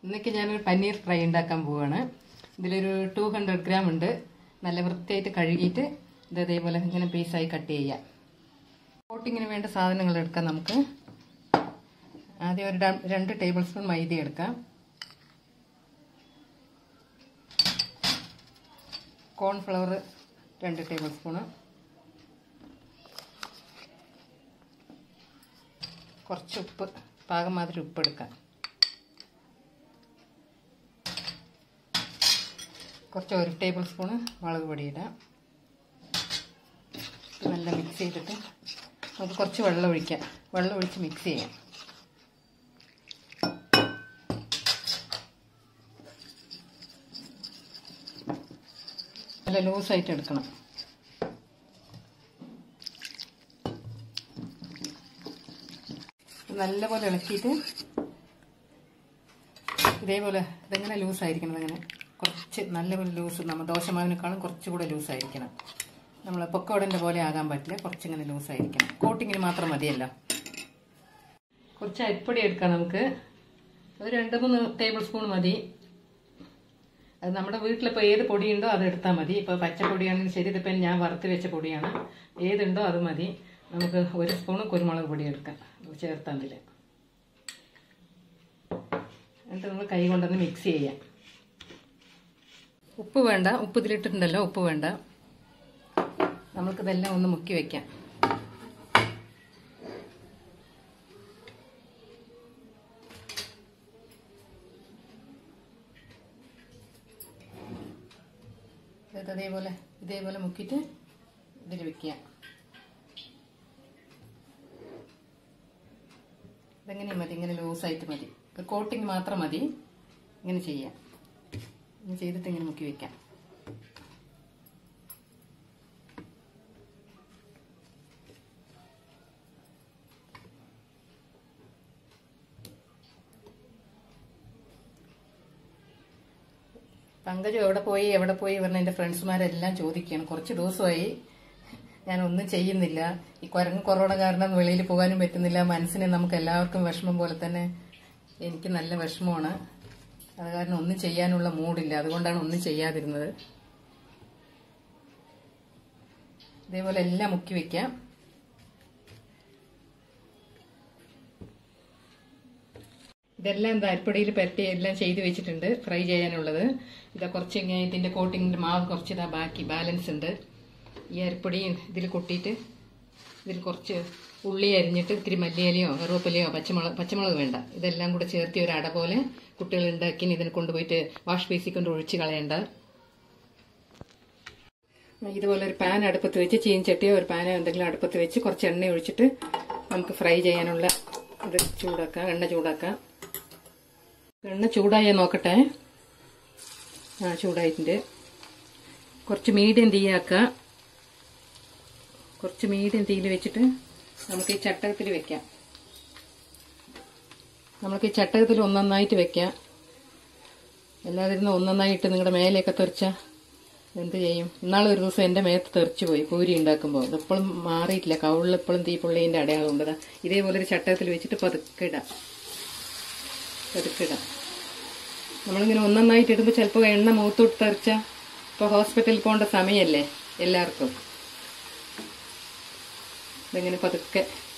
ഇന്നൊക്കെ ഞാനൊരു പനീർ ഫ്രൈ ഉണ്ടാക്കാൻ പോവാണ്. ഇതിലൊരു 200 ഗ്രാം ഉണ്ട്. നല്ല വൃത്തിയായിട്ട് കഴുകിയിട്ട് ഇത് ഇതേപോലെ ഇങ്ങനെ പീസായി കട്ട് ചെയ്യാം. കോട്ടിങ്ങിന് വേണ്ട സാധനങ്ങൾ എടുക്കാം. നമുക്ക് ആദ്യം ഒരു 2 ടേബിൾ സ്പൂൺ മൈദ എടുക്കാം. കോൺഫ്ലവർ 2 ടേബിൾ സ്പൂണ്, കുറച്ച് ഉപ്പ്, പാകം മാതിരി ഉപ്പ് എടുക്കാം. കുറച്ച് 1 ടേബിൾ സ്പൂണ് മുളക് പൊടി ഇടാം. നല്ല മിക്സ് ചെയ്തിട്ട് നമുക്ക് കുറച്ച് വെള്ളം ഒഴിക്കാം. വെള്ളം ഒഴിച്ച് മിക്സ് ചെയ്യാം. നല്ല ലൂസായിട്ട് എടുക്കണം. നല്ലപോലെ ഇളക്കിയിട്ട് ഇതേപോലെ ഇതെങ്ങനെ ലൂസായിരിക്കണം. ഇങ്ങനെ കുറച്ച് നല്ലപോലെ ലൂസ്, നമ്മൾ ദോശമാവിനേക്കാളും കുറച്ചുകൂടെ ലൂസായിരിക്കണം. നമ്മൾ പൊക്കോടൻ്റെ പോലെ ആകാൻ പറ്റില്ല, കുറച്ചിങ്ങനെ ലൂസായിരിക്കണം. കോട്ടിങ്ങിന് മാത്രം മതിയല്ലോ. കുറച്ച് അരിപ്പൊടി എടുക്കാം. നമുക്ക് ഒരു 2-3 ടേബിൾ സ്പൂൺ മതി. അത് നമ്മുടെ വീട്ടിലിപ്പോൾ ഏത് പൊടിയുണ്ടോ അത് എടുത്താൽ മതി. ഇപ്പോൾ പച്ചപ്പൊടിയാണെങ്കിൽ ശരി, ഇതിപ്പോൾ ഞാൻ വറുത്ത് വെച്ച പൊടിയാണ്. ഏതുണ്ടോ അത് മതി. നമുക്ക് 1 സ്പൂണ് കുരുമുളക് പൊടി എടുക്കാം ചേർത്താൽ. അതിൽ എന്നിട്ട് നമ്മൾ കൈ കൊണ്ടൊന്ന് മിക്സ് ചെയ്യാം. ഉപ്പ് വേണ്ട, ഉപ്പ് ഇതിലിട്ടിട്ടുണ്ടല്ലോ, ഉപ്പ് വേണ്ട. നമുക്കിതെല്ലാം ഒന്ന് മുക്കി വയ്ക്കാം. ഇതേപോലെ മുക്കിയിട്ട് ഇതിൽ വെക്കുക. ഇതെങ്ങനെ മതി, ഇങ്ങനെ ലൂസായിട്ട് മതി. കോട്ടിങ് മാത്രം മതി. ഇങ്ങനെ ചെയ്യാം. ഇങ്ങനെ ചെയ്തിട്ട് ഇങ്ങനെ മുക്കി വയ്ക്കാം. പങ്കജ് എവിടെ പോയി പറഞ്ഞ എൻ്റെ ഫ്രണ്ട്സുമാരെല്ലാം ചോദിക്കുകയാണ്. കുറച്ച് ദിവസമായി ഞാനൊന്നും ചെയ്യുന്നില്ല. ഈ കൊറോണ കാരണം വെളിയിൽ പോകാനും പറ്റുന്നില്ല. മനസ്സിന് നമുക്ക് എല്ലാവർക്കും വിഷമം പോലെ തന്നെ എനിക്ക് നല്ല വിഷമമാണ്. അത് കാരണം ഒന്നും ചെയ്യാനുള്ള മൂഡില്ല. അതുകൊണ്ടാണ് ഒന്നും ചെയ്യാതിരുന്നത്. ഇതേപോലെ എല്ലാം മുക്കി വയ്ക്കാം. ഇതെല്ലാം എന്താ അരിപ്പൊടിയിൽ പരട്ടി എല്ലാം ചെയ്ത് വെച്ചിട്ടുണ്ട് ഫ്രൈ ചെയ്യാനുള്ളത്. ഇതാ കുറച്ച് ഇതിൻ്റെ കോട്ടിങ്ങിൻ്റെ മാവ് കുറച്ച് ഇതാ ബാക്കി ബാലൻസ് ഉണ്ട്. ഈ അരിപ്പൊടി ഇതിൽ കൊട്ടിയിട്ട് ഇതിൽ കുറച്ച് ഉള്ളി അരിഞ്ഞിട്ട് ഇത്തിരി മല്ലിയിലയോ കറുവേപ്പിലയോ പച്ചമുളക് വേണ്ട, ഇതെല്ലാം കൂടെ ചേർത്തി ഒരു അട പോലെ കുട്ടികൾ ഉണ്ടാക്കി ഇതിനെ കൊണ്ടുപോയിട്ട് വാഷ് ബേസിൽ കൊണ്ട് ഒഴിച്ച് കളയണ്ട. ഇതുപോലെ ഒരു പാൻ അടുപ്പത്ത് വെച്ച്, ചീനച്ചട്ടിയോ ഒരു പാനോ എന്തെങ്കിലും അടുപ്പത്ത് വെച്ച് കുറച്ച് എണ്ണ ഒഴിച്ചിട്ട് നമുക്ക് ഫ്രൈ ചെയ്യാനുള്ള ഇത് ചൂടാക്കാം. എണ്ണ ചൂടാക്കാം. എണ്ണ ചൂടായാൽ നോക്കട്ടെ. ചൂടായിട്ടുണ്ട്. കുറച്ച് മീഡിയം തീയാക്കുക. കുറച്ച് മീഡിയം തീയിൽ വെച്ചിട്ട് നമുക്ക് ഈ ചട്ടകത്തിൽ വെക്കാം. നമുക്ക് ഈ ചട്ടകത്തിൽ ഒന്നൊന്നായിട്ട് വെക്കാം. എല്ലാതിരുന്ന് ഒന്നൊന്നായിട്ട് നിങ്ങളുടെ മേലെയൊക്കെ തെറിച്ചാൽ എന്ത് ചെയ്യും? ഇന്നാളൊരു ദിവസം എൻ്റെ മേത്ത് തെറിച്ചു പോയി പൂരി ഉണ്ടാക്കുമ്പോൾ. ഇതിപ്പോഴും മാറിയിട്ടില്ല. കവിളിൽ ഇപ്പോഴും തീപ്പൊള്ളിൻ്റെ അടയാളം ഉണ്ട്. ഇതേപോലെ ഒരു ചട്ടകത്തിൽ വെച്ചിട്ട് പതുക്കെ ഇടാം. നമ്മളിങ്ങനെ ഒന്നൊന്നായിട്ട് ഇടുമ്പോൾ ചിലപ്പോൾ എണ്ണ മുഖത്തോട്ട് തെറിച്ചാൽ, ഇപ്പോൾ ഹോസ്പിറ്റലിൽ പോകേണ്ട സമയമല്ലേ എല്ലാവർക്കും. ഇതിങ്ങനെ പതുക്കെ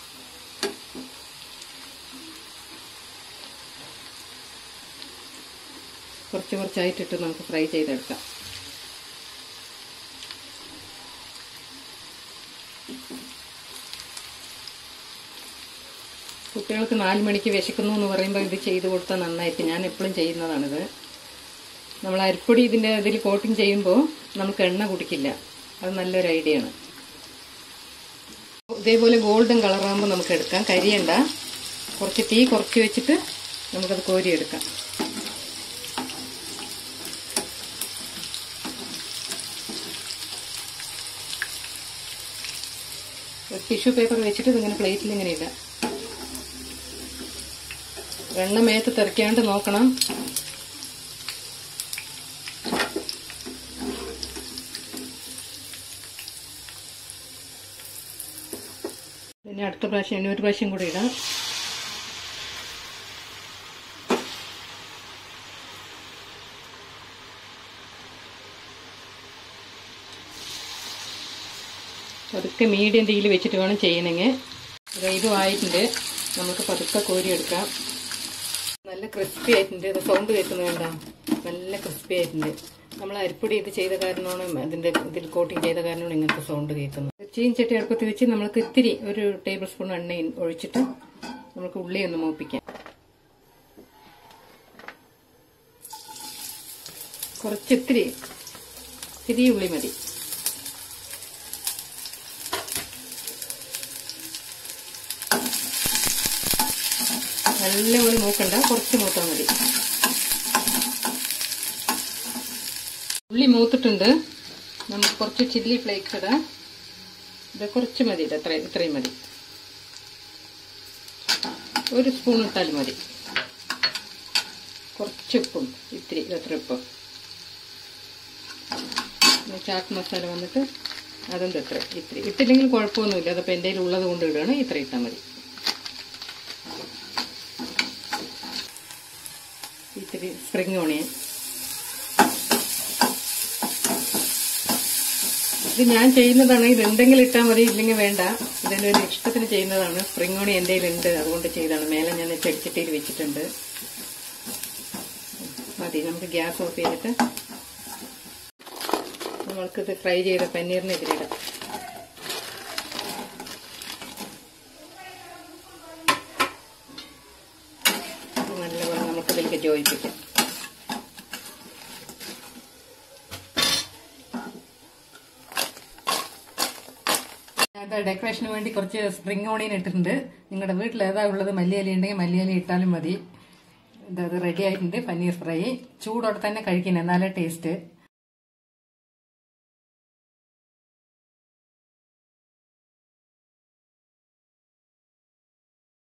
കുറച്ചായിട്ടിട്ട് നമുക്ക് ഫ്രൈ ചെയ്തെടുക്കാം. കുട്ടികൾക്ക് 4 മണിക്ക് വിശക്കുന്നു എന്ന് പറയുമ്പോൾ ഇത് ചെയ്ത് കൊടുത്താൽ നന്നായിരിക്കും. ഞാൻ എപ്പോഴും ചെയ്യുന്നതാണിത്. നമ്മൾ അരിപ്പൊടി ഇതിൽ കോട്ടിങ് ചെയ്യുമ്പോൾ നമുക്ക് എണ്ണ കുടിക്കില്ല. അത് നല്ലൊരു ഐഡിയ ആണ്. ഇതേപോലെ ഗോൾഡൻ കളറാകുമ്പോൾ നമുക്ക് എടുക്കാം. കരിയണ്ട. കുറച്ച് തീ കുറച്ച് വെച്ചിട്ട് നമുക്കത് കോരിയെടുക്കാം. ടിഷ്യൂ പേപ്പർ വെച്ചിട്ട് ഇതിങ്ങനെ പ്ലേറ്റിൽ ഇങ്ങനെ ഇടാം. എണ്ണ മേത്ത് തെറിക്കാണ്ട് നോക്കണം. പിന്നെ അടുത്ത പ്രാവശ്യം ഇനി ഒരു പ്രാവശ്യം കൂടി ഇടാം. അതൊക്കെ മീഡിയം തീയിൽ വെച്ചിട്ട് വേണം ചെയ്യണമെങ്കിൽ. ഇതും ആയിട്ടുണ്ട്. നമുക്ക് പതുക്കെ കോരിയെടുക്കാം. നല്ല ക്രിസ്പി ആയിട്ടുണ്ട്. ഇത് സൗണ്ട് കേൾക്കുന്നത് വേണ്ട, നല്ല ക്രിസ്പി ആയിട്ടുണ്ട്. നമ്മൾ അരിപ്പൊടി ഇത് ചെയ്ത കാരണമാണ്, ഇതിൽ കോട്ടിങ് ചെയ്ത കാരണമാണ് ഇങ്ങനത്തെ സൗണ്ട് കേൾക്കുന്നത്. ചീൻചട്ടി അടുപ്പത്ത് വെച്ച് നമുക്ക് ഇത്തിരി 1 ടേബിൾ സ്പൂൺ എണ്ണ ഒഴിച്ചിട്ട് നമുക്ക് ഉള്ളി ഒന്ന് മൂപ്പിക്കാം. ഇത്തിരി ഉള്ളി മതി. നല്ലപോലെ മൂക്കണ്ട, കുറച്ച് മൂത്താൽ മതി. ഉള്ളി മൂത്തിട്ടുണ്ട്. നമുക്ക് കുറച്ച് ചില്ലി ഫ്ലേക്സ് ഇടാം. ഇത് കുറച്ച് മതി, ഇത്രയും മതി. 1 സ്പൂൺ ഇട്ടാൽ മതി. കുറച്ച് ഉപ്പും ഇത്തിരി, ഇത്ര ഉപ്പ്. ചാറ്റ് മസാല വന്നിട്ട് അതും ഇത്തിരി ഇട്ടില്ലെങ്കിൽ കുഴപ്പമൊന്നുമില്ല. അതപ്പോൾ എൻ്റെ കയ്യിൽ ഉള്ളത് കൊണ്ട് ഇടുകയാണ്. ഇത്ര ഇട്ടാൽ മതി. ഇത്തിരി സ്പ്രിംഗ് ഓണിയൻ. ഇത് ഞാൻ ചെയ്യുന്നതാണ്. ഇതുണ്ടെങ്കിൽ ഇട്ടാൽ മതി, ഇല്ലെങ്കിൽ വേണ്ട. ഇതെൻ്റെ ഒരു ഇഷ്ടത്തിന് ചെയ്യുന്നതാണ്. സ്പ്രിംഗ് ഓണിയൻ എൻ്റെ കയ്യിലുണ്ട്, അതുകൊണ്ട് ചെയ്താണ്. മേലെ ഞാൻ ചെടിച്ചട്ടിയിൽ വെച്ചിട്ടുണ്ട്. മതി. നമുക്ക് ഗ്യാസ് ഓഫ് ചെയ്തിട്ട് നമ്മൾക്കിത് ഫ്രൈ ചെയ്ത പനീറിന് ഇതിലിടാം. നല്ലപോലെ നമുക്കിതിലേക്ക് യോജിപ്പിക്കാം. ഡെക്കറേഷന് വേണ്ടി കുറച്ച് സ്പ്രിംഗ് ഓണിയൻ ഇട്ടിട്ടുണ്ട്. നിങ്ങളുടെ വീട്ടിൽ ഏതാ ഉള്ളത്, മല്ലിയില ഉണ്ടെങ്കിൽ മല്ലിയില ഇട്ടാലും മതി. ഇത് റെഡി ആയിട്ടുണ്ട്. പനീർ ഫ്രൈ ചൂടോടെ തന്നെ കഴിക്കണം, എന്നാലേ ടേസ്റ്റ്.